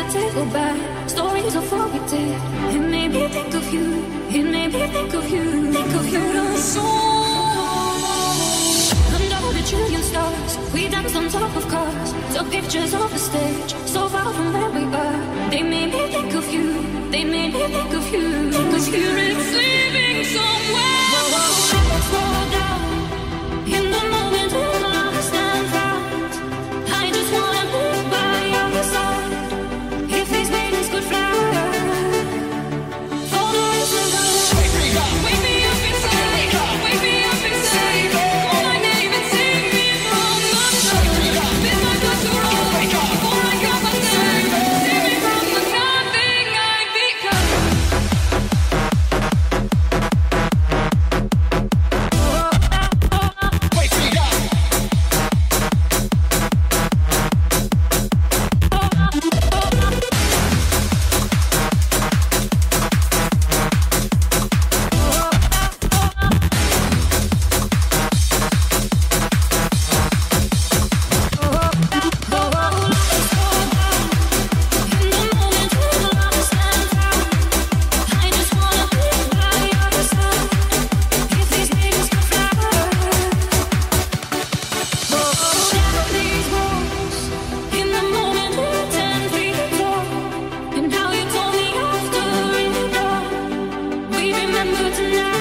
to take back. Stories of what we did. It made me think of you. It made me think of you. Think of you. Under the trillion stars, we danced on top of cars. Took pictures of the stage, so far from where we are. They made me think of you. They made me think of you. Think of you. It's leaving somewhere. Slow down. In the moment when I stand found, I just wanna be by your side. If these wings could fly, for the rest of the night. Wake me up inside. Wake me up inside. Call my name and sing me from the sun. This might not too wrong, before I got my time. Save me from the nothing I become. Tonight